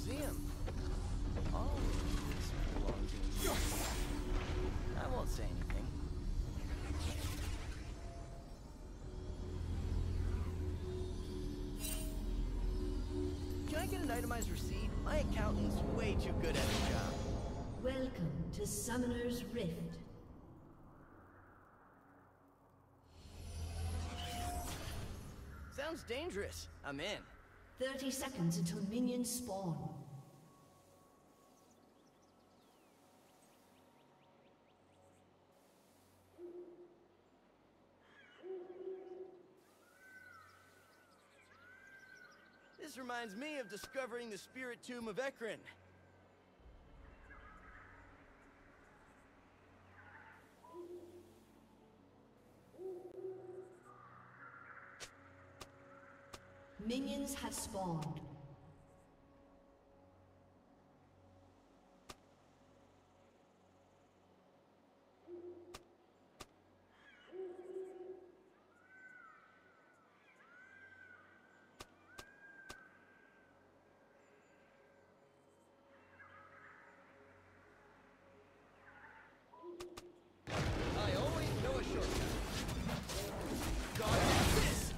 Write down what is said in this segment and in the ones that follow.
museum. All of this belongs to me. I won't say anything. Can I get an itemized receipt? My accountant's way too good at his job. Welcome to Summoner's Rift. Sounds dangerous. I'm in. 30 seconds until minions spawn. This reminds me of discovering the spirit tomb of Ekron. Minions have spawned. I always know a shortcut. God, this!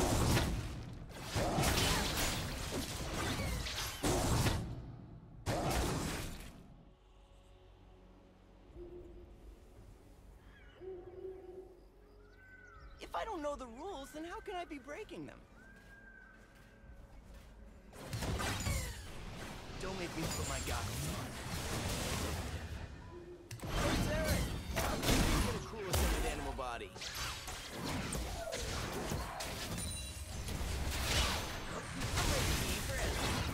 If I don't know the rules, then how can I be breaking them? Don't make me put my goggles on. Hey, Sarah! How can you get a cool-ascended animal body? I'm ready to eat bread.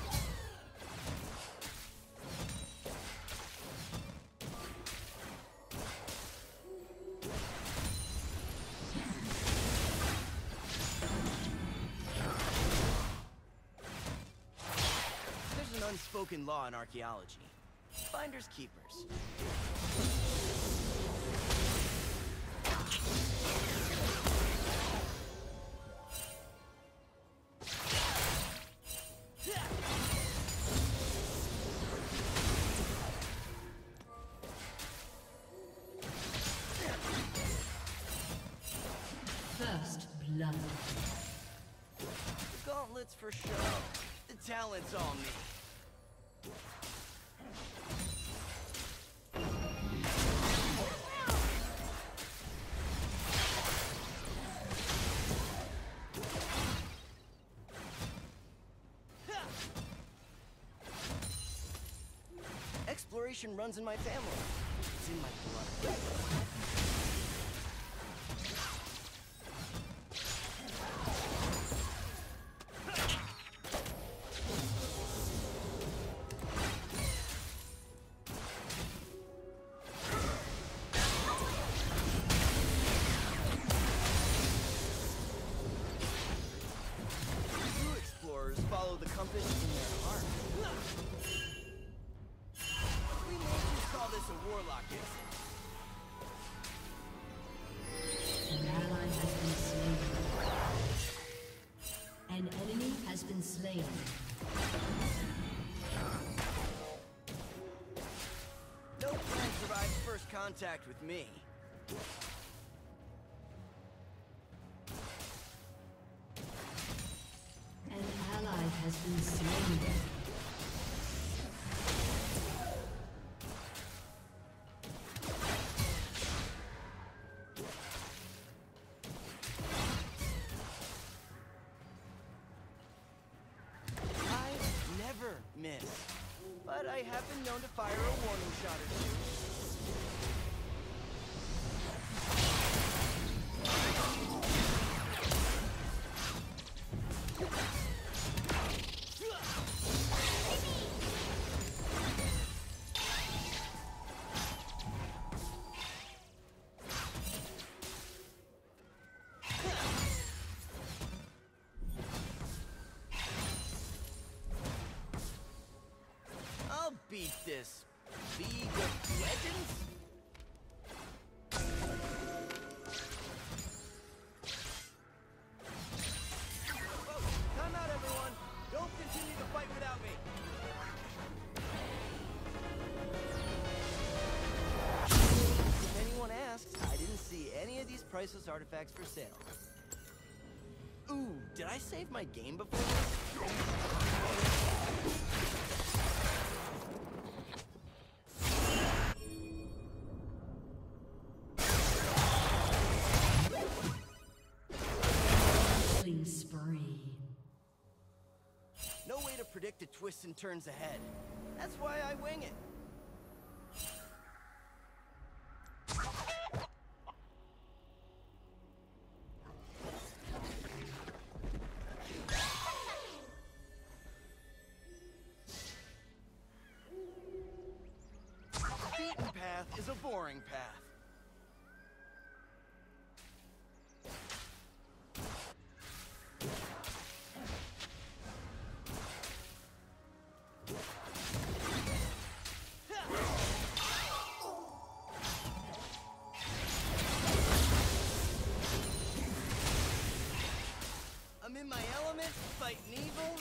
There's an unspoken law in archaeology. Finders keepers. First blood. The gauntlets for show. The talent's all me. Exploration runs in my family. It's in my blood. True explorers follow the compass in their heart. We may just call this a warlock incident. An ally has been slain. An enemy has been slain. No plan survives first contact with me. An ally has been slain. I never miss. But I have been known to fire a warning shot or two. I'll beat this. League of Legends? Whoa, time out, everyone. Don't continue to fight without me. priceless artifacts for sale. Ooh, did I save my game before this? Killing spree. No way to predict the twists and turns ahead. That's why I wing it. The beaten path is a boring path. I'm in my element, fighting evil.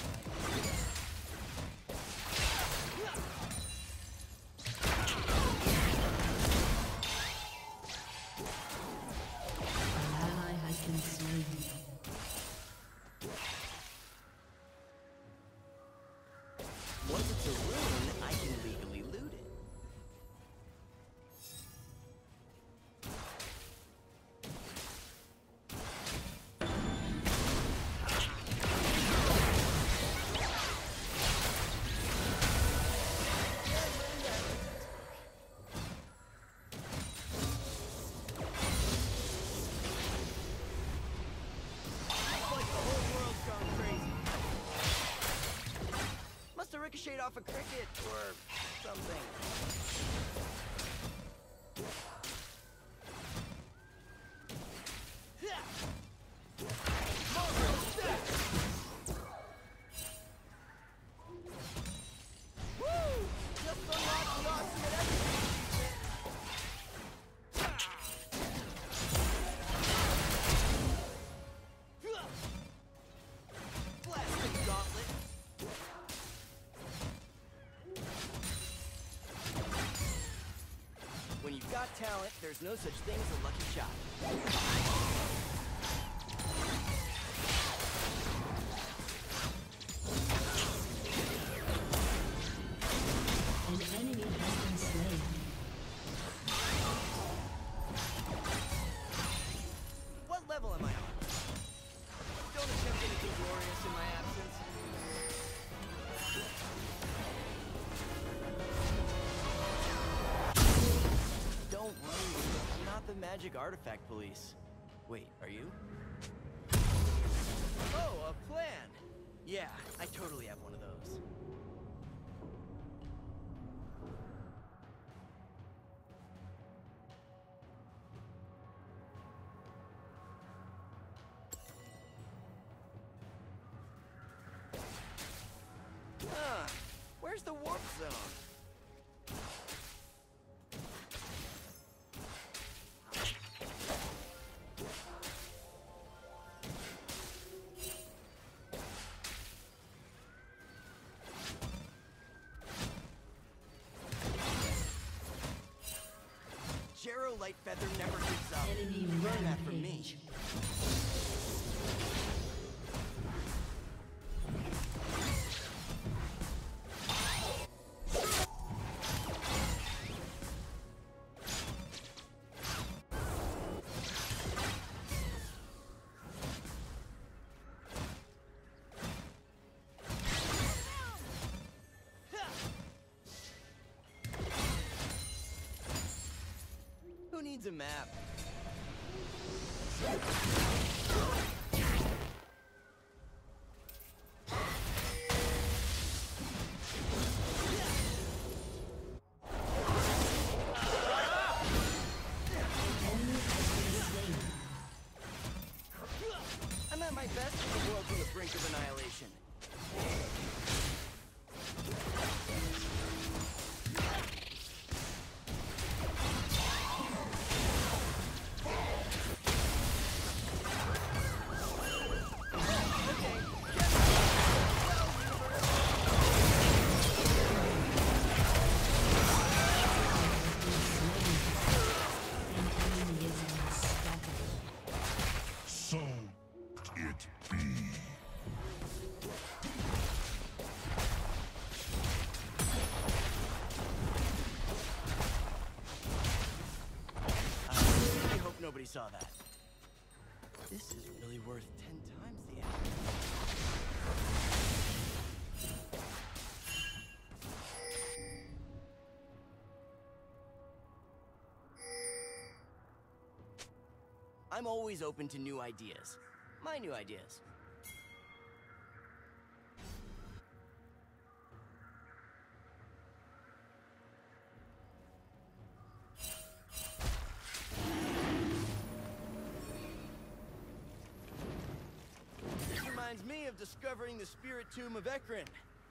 An ally has been slain. Once it's a ruin, I can legally loot it. Looks like the whole world's gone crazy. Must have ricocheted off a cricket or something. Woo! Just unlocked the ultimate exit. Blasting gauntlet. When you've got talent, there's no such thing as a lucky shot. An enemy has been slain. What level am I on? Don't attempt anything glorious in my absence. Don't worry, I'm not the magic artifact police. Wait, are you? Oh, a plan! Yeah, I totally have one of those. Huh, where's the warp zone? Jero Lightfeather never gives up. Enemy Learn that from me. rampage. Who needs a map? I'm at my best when the world's on the brink of annihilation. An enemy is unstoppable. Nobody saw that. This is really worth 10 times the average. I'm always open to new ideas. My new ideas. This reminds me of discovering the spirit tomb of Ekron.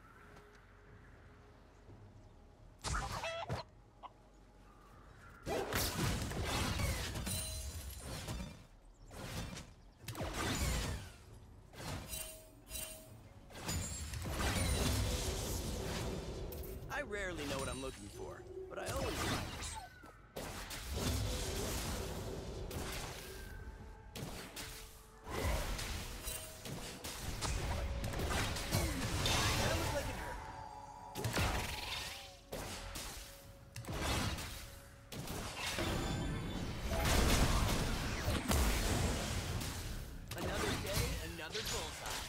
I rarely know what I'm looking for, but I always find it. That looks like it hurt. Another day, another bullseye.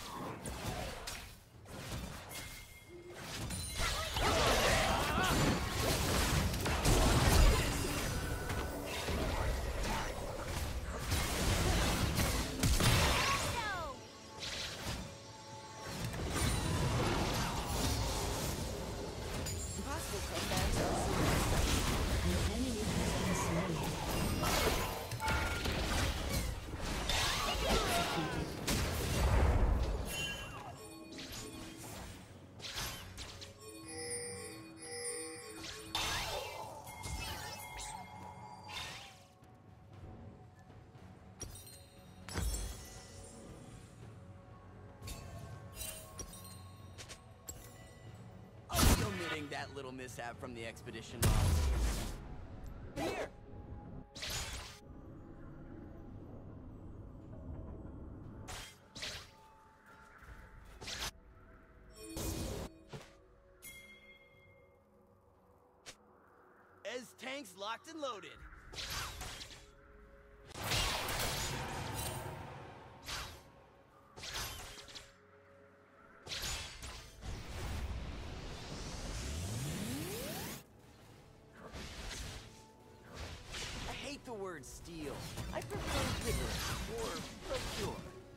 Impossible comebacks are An enemy has been slain. omitting that little mishap from the expedition log. Here! Ez tanks locked and loaded. I hate the word steal. I prefer vigorous or procure.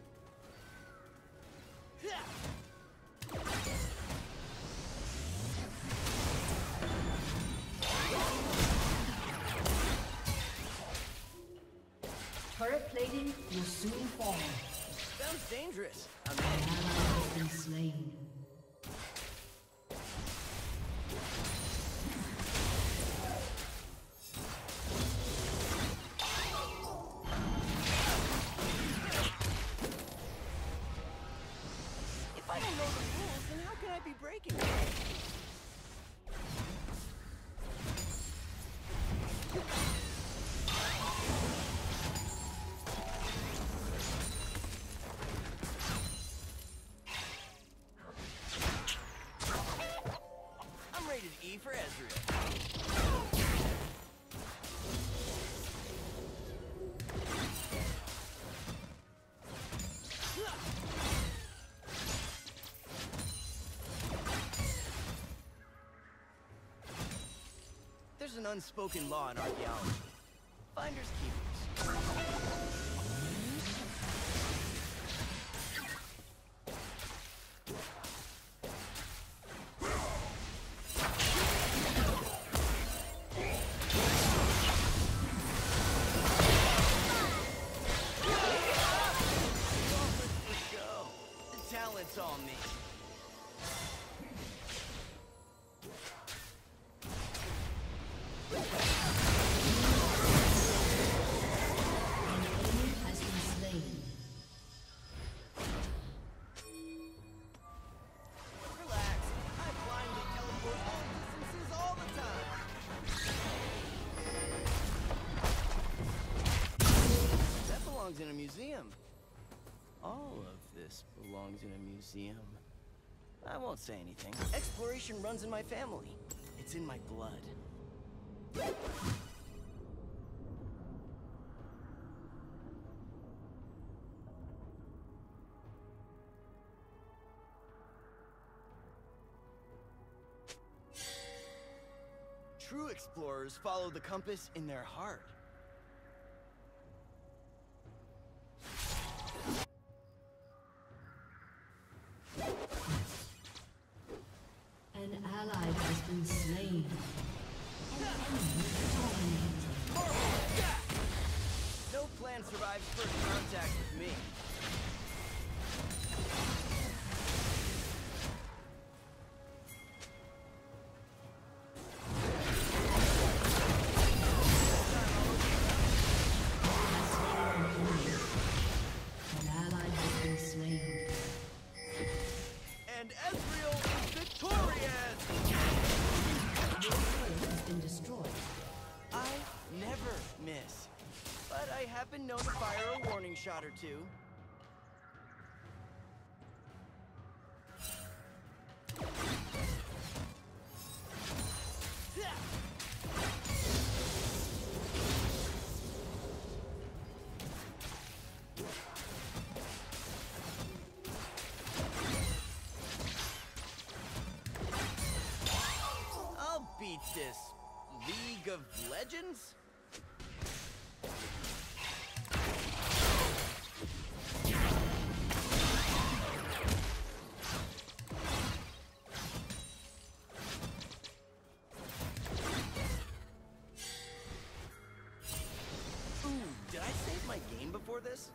Turret plating will soon fall. Sounds dangerous. I'm An in. ally has been slain. If I don't know the rules, then how can I be breaking them? I'm rated E for Ezreal. There's an unspoken law in archaeology. Finders keepers. Let's go. The talent's on me. An enemy has been slain. Relax. I blindly teleport long distances all the time. That belongs in a museum. All of this belongs in a museum. I won't say anything. Exploration runs in my family. It's in my blood. True explorers follow the compass in their heart. An ally has been slain. An enemy dominated. No plan survives first contact with me. An ally has been slain. And Ezreal is victorious! Your turret has been destroyed. I never miss. But I have been known to fire a warning shot or two. I'll beat this League of Legends? Ooh, did I save my game before this?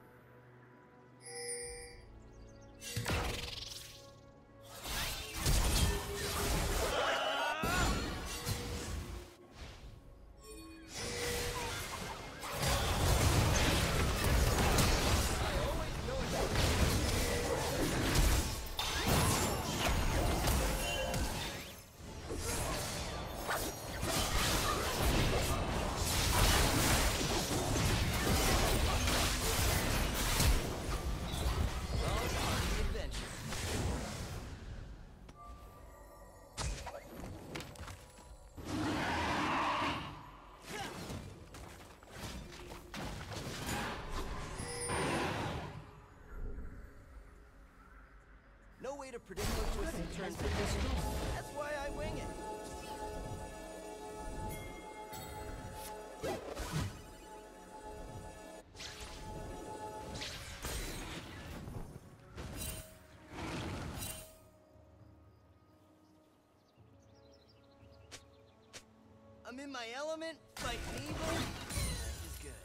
No way to predict what twists and turns. That's why I wing it. I'm in my element, fighting evil. Life is good.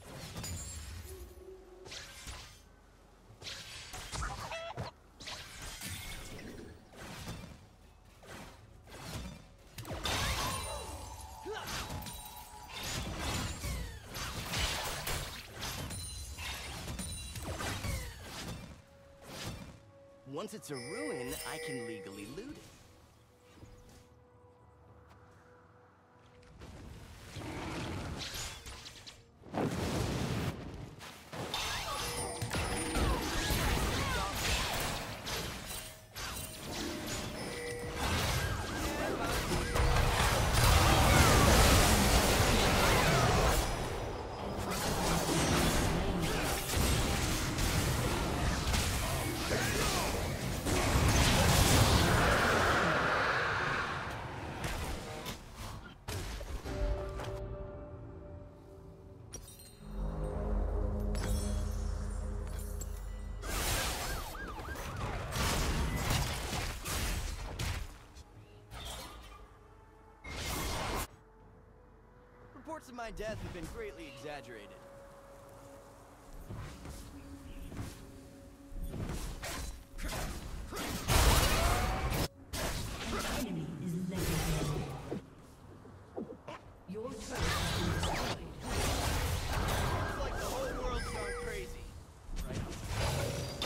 Once it's a ruin, I can legally loot it. Reports of my death have been greatly exaggerated. An enemy is legendary. Your turret has been destroyed. Looks like the whole world's gone crazy. Right?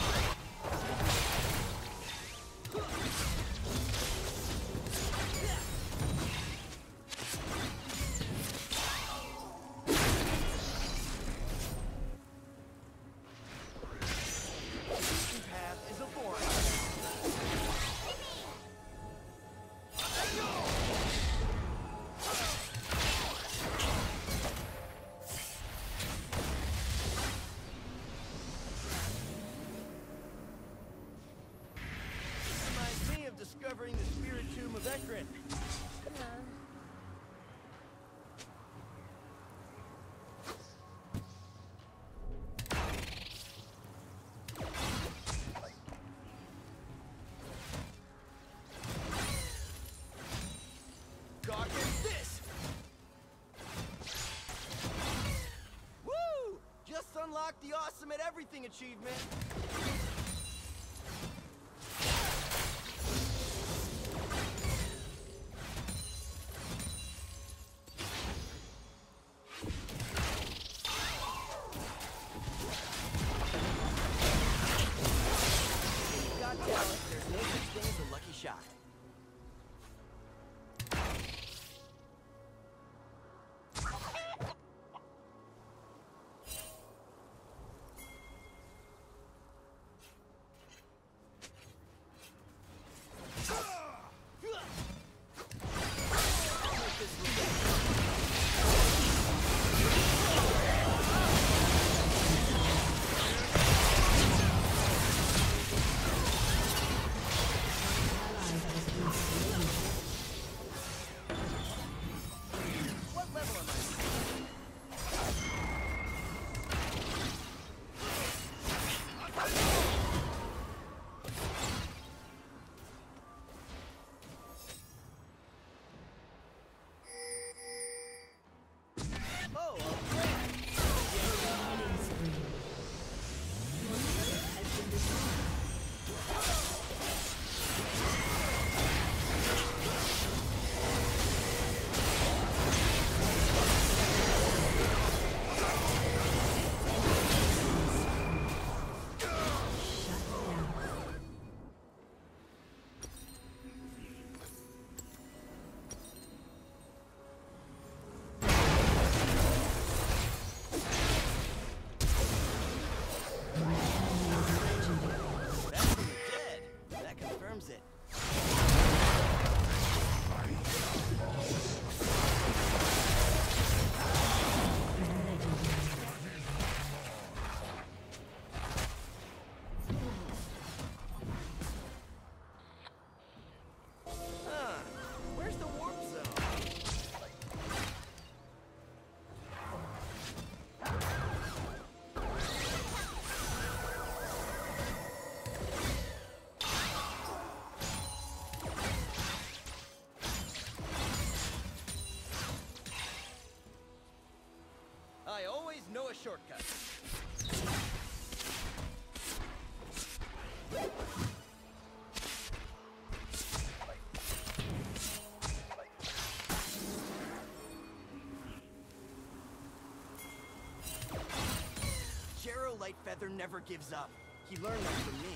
the awesome at everything achievement. When you've got talent, there's no such thing as a lucky shot. I always know a shortcut. Jero Lightfeather never gives up. He learned that from me.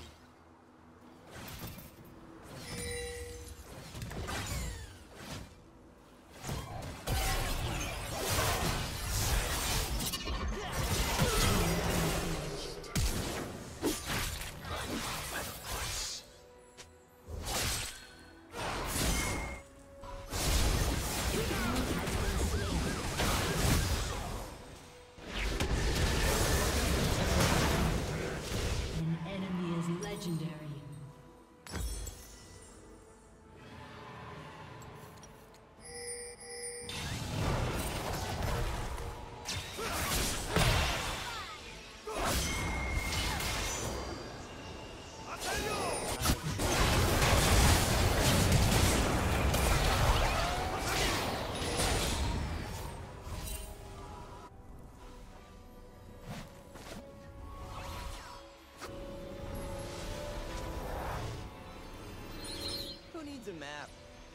Needs a map.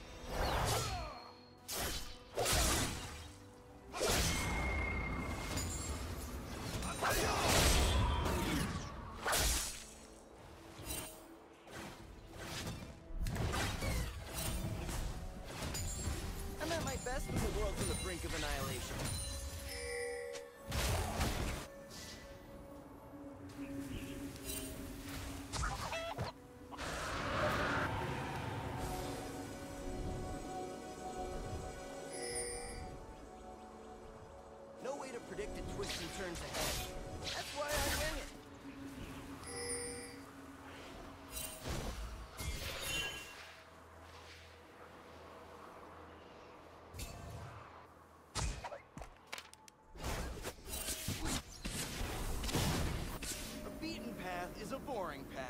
I'm at my best when the world's on the brink of annihilation. Predicted twists and turns ahead. That's why I wing it. A beaten path is a boring path.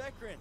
Zekrin.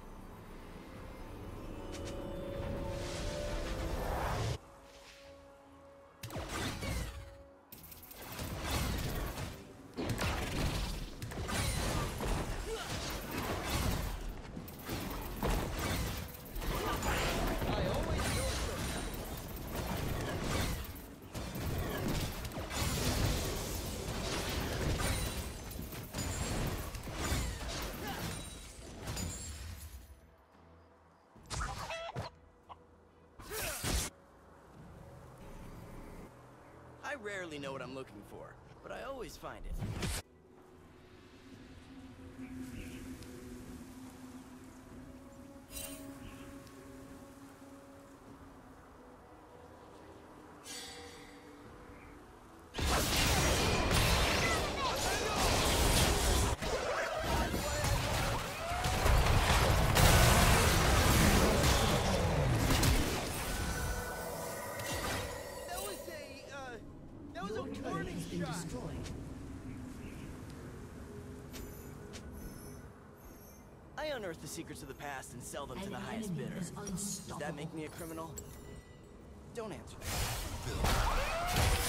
I rarely know what I'm looking for, but I always find it. Your turret has been destroyed. I unearth the secrets of the past and sell them to An the highest enemy bidder. is Does unstoppable. that make me a criminal? Don't answer that.